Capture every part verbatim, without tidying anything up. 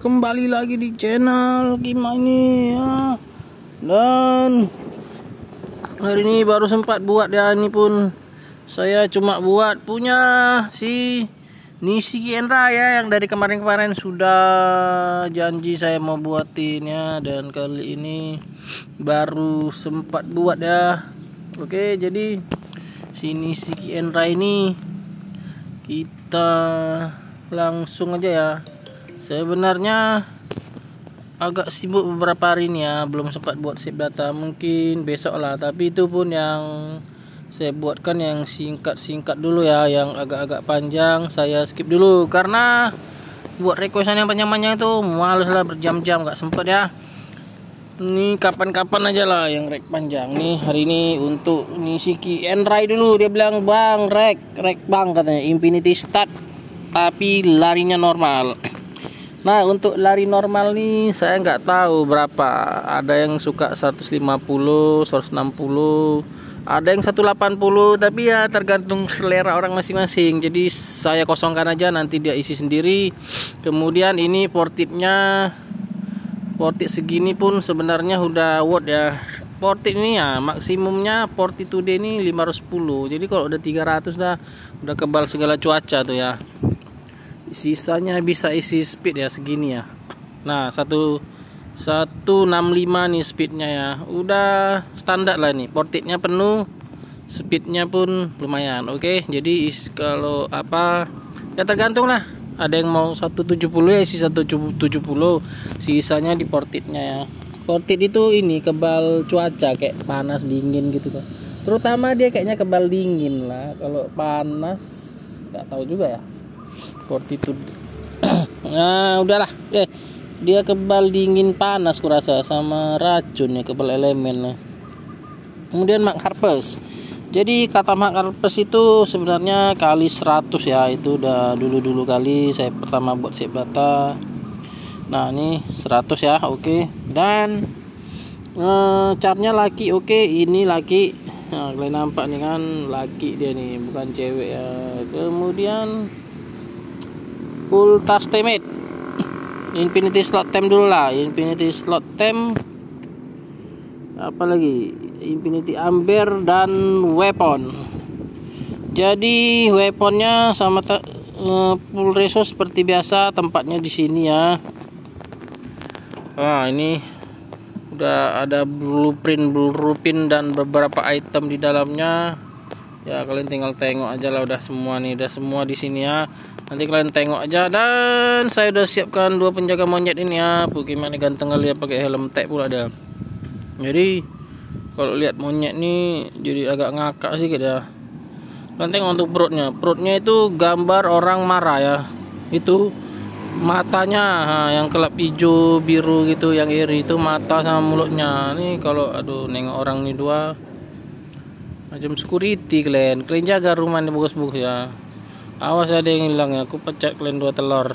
kembali lagi di channel Kima ini ya. Dan hari ini baru sempat buat ya, ini pun saya cuma buat punya si Nisiki Endra ya, yang dari kemarin-kemarin sudah janji saya mau buatin ya, dan kali ini baru sempat buat ya. Oke, jadi si Nisiki Endra ini kita langsung aja ya. Sebenarnya agak sibuk beberapa hari ini ya, belum sempat buat save data, mungkin besok lah. Tapi itu pun yang saya buatkan yang singkat-singkat dulu ya, yang agak-agak panjang saya skip dulu karena buat requestan yang panjang-panjang itu males lah, berjam-jam nggak sempet ya. Ini kapan-kapan aja lah yang rek panjang nih. Hari ini untuk Nisiki Endra dulu, dia bilang bang rek rek bang katanya Infinity Start tapi larinya normal. Nah, untuk lari normal nih saya nggak tahu berapa. Ada yang suka seratus lima puluh, seratus enam puluh, ada yang seratus delapan puluh, tapi ya tergantung selera orang masing-masing. Jadi saya kosongkan aja, nanti dia isi sendiri. Kemudian ini portitnya, portit segini pun sebenarnya udah watt ya. Portit ini ya maksimumnya portit today ini lima ratus sepuluh. Jadi kalau udah tiga ratus dah udah kebal segala cuaca tuh ya. Sisanya bisa isi speed ya segini ya. Nah, satu satu enam lima nih speednya ya. Udah standar lah nih. Portitnya penuh, speednya pun lumayan. Oke, jadi kalau apa ya tergantung lah. Ada yang mau seratus tujuh puluh ya isi seratus tujuh puluh, sisanya di portitnya ya. Portit itu ini kebal cuaca, kayak panas dingin gitu tuh. Terutama dia kayaknya kebal dingin lah. Kalau panas nggak tahu juga ya. Portit itu nah udahlah eh dia kebal dingin panas kurasa sama racun ya, kebal elemen lah. Kemudian Mark Harpers. Jadi kata Mark Harpers itu sebenarnya kali seratus ya, itu udah dulu-dulu kali saya pertama buat save data. Nah, ini seratus ya, oke. Okay. Dan eh, chartnya laki, oke, okay. Ini laki. Nah, kalian nampak nih kan laki dia nih, bukan cewek ya. Kemudian full task temate, Infinity slot time dulu lah, Infinity slot time, apa lagi, Infinity Amber dan weapon. Jadi weaponnya sama uh, full resource seperti biasa, tempatnya di sini ya. Nah, ini udah ada blueprint blueprint dan beberapa item di dalamnya. Ya, kalian tinggal tengok aja lah, udah semua nih, udah semua di sini ya. Nanti kalian tengok aja. Dan saya udah siapkan dua penjaga monyet ini ya. Bagaimana ganteng kali ya, pakai helm tech pula ada. Jadi kalau lihat monyet nih jadi agak ngakak sih ya. Kalian tengok untuk perutnya. Perutnya itu gambar orang marah ya. Itu matanya ha, yang kelap hijau biru gitu, yang iri itu mata sama mulutnya. Nih kalau aduh nengok orang nih dua macam security, kalian kalian jaga rumah ini bagus-bagus ya. Awas ada yang hilang ya, aku pecat kalian dua telur.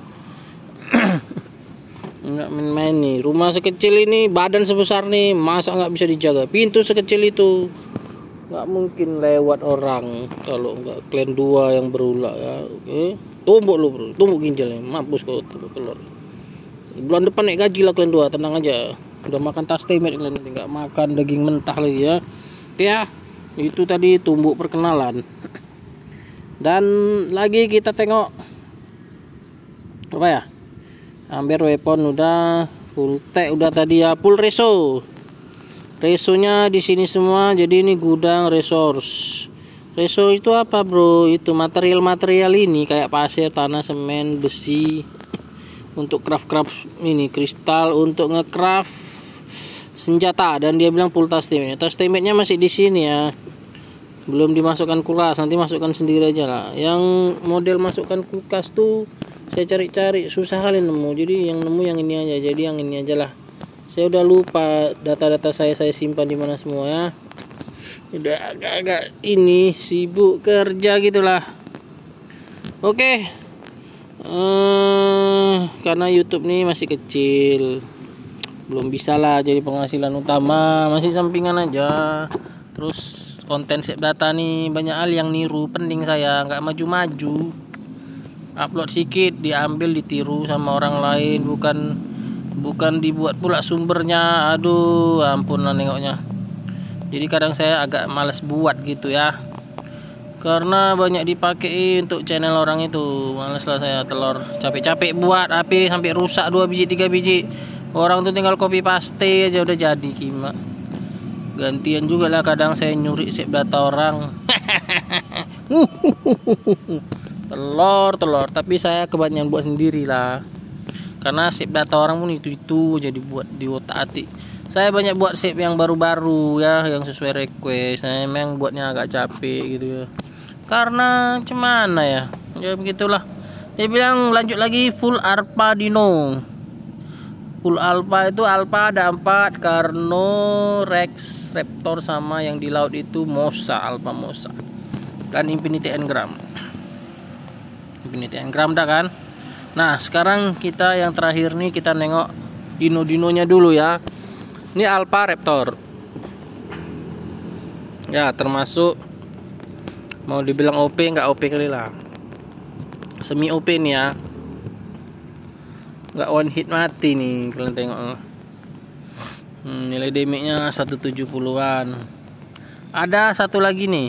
Nggak main-main nih, rumah sekecil ini, badan sebesar nih, masa nggak bisa dijaga? Pintu sekecil itu nggak mungkin lewat orang kalau nggak kalian dua yang berulah ya. Oke, tumbuk lu bro, tumbuk ginjalnya, mampus kau tumbuk telur. Bulan depan naik gaji lah kalian dua, tenang aja. Udah makan tas temate kalian, nanti nggak makan daging mentah lagi ya. Oke ya, itu tadi tumbuk perkenalan. Dan lagi kita tengok apa ya, Amber weapon udah, full tech udah tadi ya, full reso. Resonya di sini semua. Jadi ini gudang resource. Reso itu apa bro? Itu material-material ini kayak pasir, tanah, semen, besi untuk craft-craft ini, kristal untuk ngecraft senjata. Dan dia bilang full task temate. Task temate-nya masih di sini ya. Belum dimasukkan kulkas, nanti masukkan sendiri aja lah. Yang model masukkan kulkas tuh saya cari-cari susah kali nemu. Jadi yang nemu yang ini aja. Jadi yang ini aja lah. Saya udah lupa data-data saya saya simpan di mana semua ya. Udah agak-agak ini sibuk kerja gitulah. Oke. Eh, karena YouTube nih masih kecil, belum bisa lah jadi penghasilan utama, masih sampingan aja. Terus konten save data nih banyak hal yang niru, penting saya nggak maju-maju. upload sedikit diambil ditiru sama orang lain, bukan bukan dibuat pula sumbernya. Aduh ampun lah nengoknya. Jadi kadang saya agak males buat gitu ya, karena banyak dipakai untuk channel orang itu. Males lah saya telur capek-capek buat H P sampai rusak dua biji tiga biji, orang tuh tinggal copy paste aja udah jadi kima. Gantian juga lah kadang saya nyuri save data orang. telur telur tapi saya kebanyakan buat sendiri lah, karena save data orang pun itu itu jadi buat di otak atik. Saya banyak buat save yang baru-baru ya, yang sesuai request. Saya memang buatnya agak capek gitu ya, karena cemana ya ya begitulah. Dia bilang lanjut lagi full alpha dino. Full alpha itu alpha ada empat, Carno, Rex, Raptor, sama yang di laut itu Mosa, alpha Mosa, dan Infinity Engram. Infinity Engram dah kan. Nah sekarang kita yang terakhir nih, kita nengok dino-dinonya dulu ya. Ini alpha Raptor ya, termasuk mau dibilang O P nggak O P kali lah, semi O P nih ya, nggak one hit mati nih kalian tengok. hmm, Nilai damage-nya seratus tujuh puluhan. Ada satu lagi nih,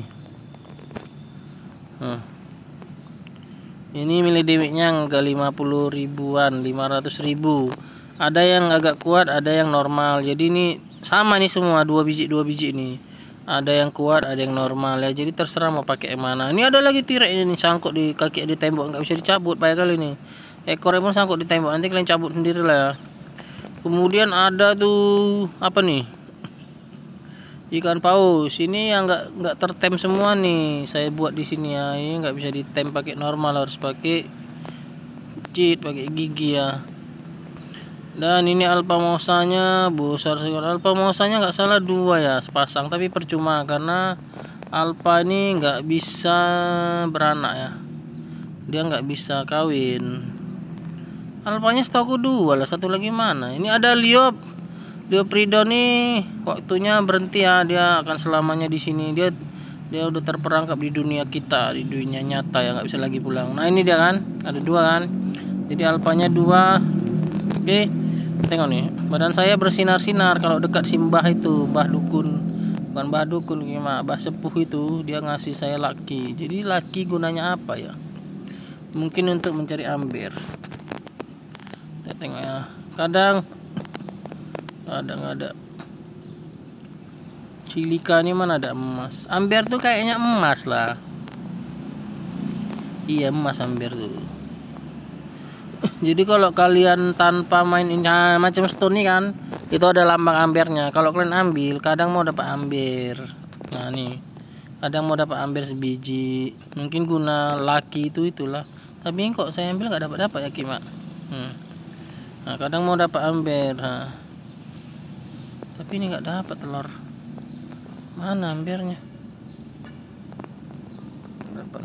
hmm. ini nilai damage-nya enggak lima puluh ribuan, lima ratus ribu. Ada yang agak kuat, ada yang normal. Jadi ini sama nih semua, dua biji dua biji nih. Ada yang kuat, ada yang normal ya. Jadi terserah mau pakai yang mana. Ini ada lagi T-Rex ini sangkut di kaki di tembok, nggak bisa dicabut, payah kali nih. Ekornya pun sangkut di tembok, nanti kalian cabut sendiri lah ya. Kemudian ada tuh apa nih? Ikan paus. Ini yang nggak nggak tertem semua nih. Saya buat di sini ya. Ini nggak bisa ditem pakai normal, harus pakai cheat, pakai gigi ya. Dan ini alpha mosanya besar sekali. Alpha mosanya nggak salah dua ya sepasang, tapi percuma karena alpha ini nggak bisa beranak ya, dia nggak bisa kawin. Alphanya setahu dua lah, satu lagi mana? Ini ada Liop, Liopridon nih waktunya berhenti ya, dia akan selamanya di sini. Dia dia udah terperangkap di dunia kita, di dunia nyata ya, nggak bisa lagi pulang. Nah ini dia kan, ada dua kan. Jadi alphanya dua. Oke, tengok nih, badan saya bersinar-sinar kalau dekat simbah itu, Mbah Dukun. Bukan Mbah Dukun, gimana? Mbah Sepuh itu dia ngasih saya laki. Jadi laki gunanya apa ya? Mungkin untuk mencari amber. Kita tengok ya. Kadang kadang ada Cilika ini mana ada emas. Amber tuh kayaknya emas lah. Iya emas amber tuh. Jadi kalau kalian tanpa main ini nah, macam stone nih kan, itu ada lambang ambernya. Kalau kalian ambil, kadang mau dapat amber. Nah nih, kadang mau dapat amber sebiji. Mungkin guna laki itu itulah. Tapi kok saya ambil nggak dapat dapat ya Kima. Hmm. Nah kadang mau dapat amber. Nah. Tapi ini nggak dapat telur. Mana ambernya? Dapat.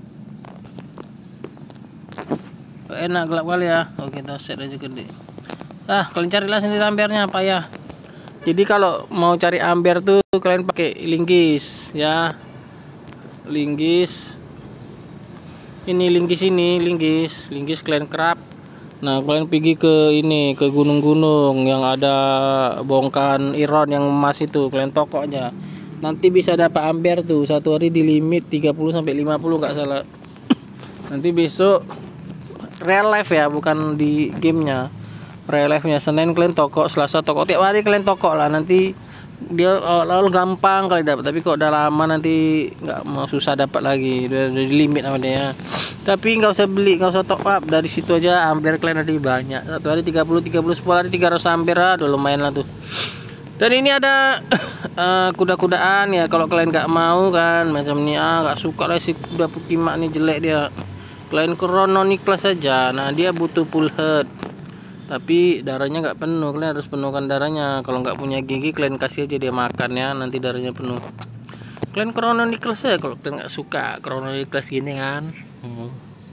Enak gelap kali ya. Oke, kita set aja gede. Ah kalian carilah sendiri ambernya apa ya. Jadi kalau mau cari amber tuh kalian pakai linggis ya, linggis ini linggis ini linggis linggis kalian kerap. Nah kalian pergi ke ini, ke gunung-gunung yang ada bongkahan iron yang emas itu, kalian tokok aja, nanti bisa dapat amber tuh. Satu hari di limit tiga puluh sampai lima puluh nggak salah. Nanti besok real life ya, bukan di gamenya, real life nya. Senin kalian tokok, Selasa tokok, tiap hari kalian tokok lah. Nanti dia lalu gampang kali dapat, tapi kok udah lama nanti nggak mau, susah dapat lagi, udah, udah di limit sama dia. Tapi nggak usah beli, nggak usah top up, dari situ aja amber kalian ada banyak. Satu hari tiga puluh tiga puluh, sepuluh hari tiga ratus amber lah, udah lumayan lah tuh. Dan ini ada uh, kuda-kudaan ya, kalau kalian nggak mau kan macam ini, ah nggak suka lah si kuda Pukimak nih, jelek dia, kalian Chrononiclas saja. Nah dia butuh full head, tapi darahnya nggak penuh, kalian harus penuhkan darahnya. Kalau nggak punya gigi kalian kasih aja dia makan ya, nanti darahnya penuh. Kalian Chrononiclas ya kalau kalian nggak suka Chrononiclas gini kan. hmm.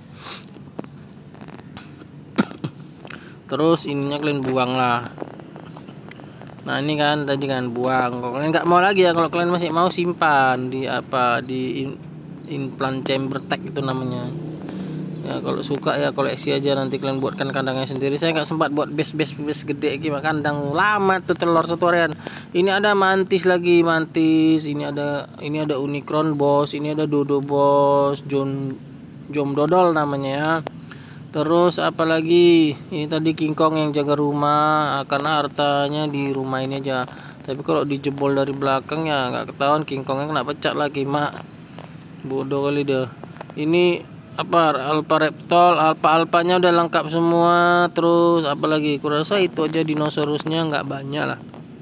Terus ininya kalian buang lah. Nah ini kan tadi kan buang. Kalau kalian nggak mau lagi ya, kalau kalian masih mau simpan di apa, di in, implant chamber tag itu namanya. Ya kalau suka ya koleksi aja, nanti kalian buatkan kandangnya sendiri. Saya nggak sempat buat base base base gede gimana kandang, lama tuh telur satu harian. Ini ada mantis lagi, mantis. Ini ada ini ada unicron bos, ini ada dodo bos, John jom dodol namanya ya. Terus apalagi ini tadi kingkong yang jaga rumah, karena hartanya di rumah ini aja. Tapi kalau dijebol dari belakang ya nggak ketahuan, kingkongnya kena pecah lagi mak. Bodoh kali dia. Ini apa, alpha reptol, alpha alpanya udah lengkap semua. Terus apalagi kurasa itu aja, dinosaurusnya nggak banyak lah.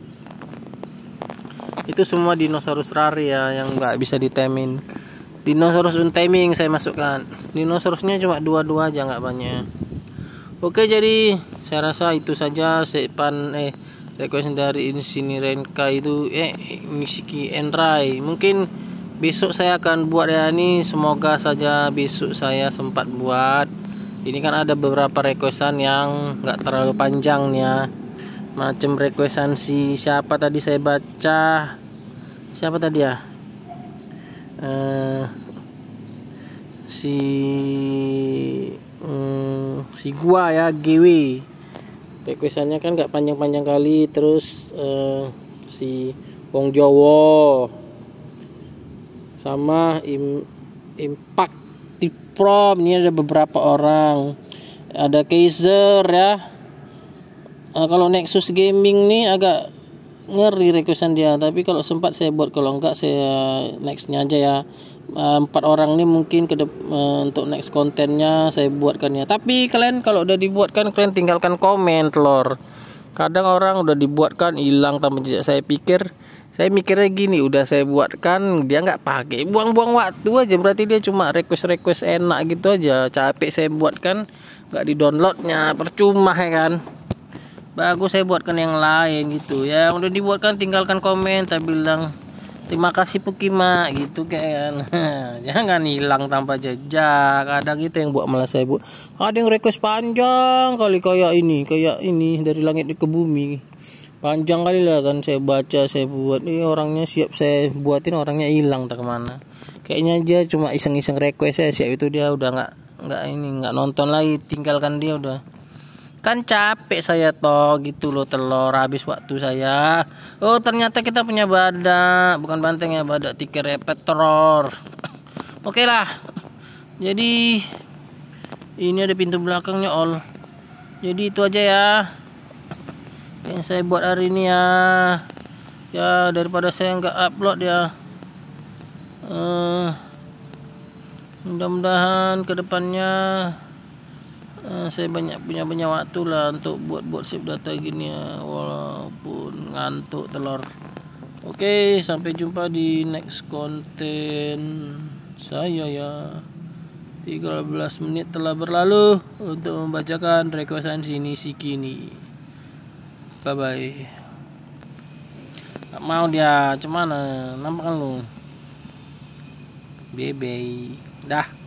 Itu semua dinosaurus rare ya, yang nggak bisa ditemin. Dinosaurus untaming saya masukkan. Dinosaurusnya cuma dua-dua aja, nggak banyak. Oke, jadi saya rasa itu saja sepan eh request dari sini Renka itu eh Misiki Enrai. Mungkin besok saya akan buat ya ini, semoga saja besok saya sempat buat. Ini kan ada beberapa requestan yang nggak terlalu panjang nih ya. Macam requestan si siapa tadi saya baca. Siapa tadi ya? Uh, si um, si gua ya, G W. Requestannya kan nggak panjang-panjang kali. Terus uh, si Wong Jowo sama im, Impact Tiprom, ini ada beberapa orang. Ada Kaiser ya. Uh, kalau Nexus Gaming nih agak ngeri requestan dia, tapi kalau sempat saya buat, kalau enggak saya nextnya aja ya. Uh, empat orang nih mungkin ke uh, untuk next kontennya saya buatkan ya. Tapi kalian kalau udah dibuatkan, kalian tinggalkan komen telur. Kadang orang udah dibuatkan hilang tanpa jejak. Saya pikir Saya mikirnya gini, udah saya buatkan dia nggak pakai, buang-buang waktu aja. Berarti dia cuma request-request enak gitu aja. Capek saya buatkan, nggak di downloadnya, percuma ya kan. Bagus saya buatkan yang lain gitu ya. Udah dibuatkan tinggalkan komen, tak bilang terima kasih Pukima gitu kan. Jangan hilang tanpa jejak. Kadang itu yang buat malah saya buat. Ada yang request panjang kali kayak ini, kayak ini dari langit ke bumi. Panjang kali lah kan saya baca, saya buat. Ini orangnya siap saya buatin, orangnya hilang tak kemana. Kayaknya aja cuma iseng-iseng request saya, siap itu dia udah nggak nggak ini nggak nonton lagi, tinggalkan dia udah. Kan capek saya toh gitu loh telur, habis waktu saya. Oh ternyata kita punya badak, bukan banteng ya, badak tiker repetror. Oke lah. Jadi ini ada pintu belakangnya all. Jadi itu aja ya yang saya buat hari ini ya. Ya daripada saya nggak upload ya. Uh, mudah-mudahan kedepannya uh, saya banyak punya banyak waktu lah untuk buat-buat save data gini ya, walaupun ngantuk telur. Oke, sampai jumpa di next konten saya ya. tiga belas menit telah berlalu untuk membacakan requestan sini si kini. Bye bye. Gak mau dia, cuman nampak kan lu. Bye bye. Dah.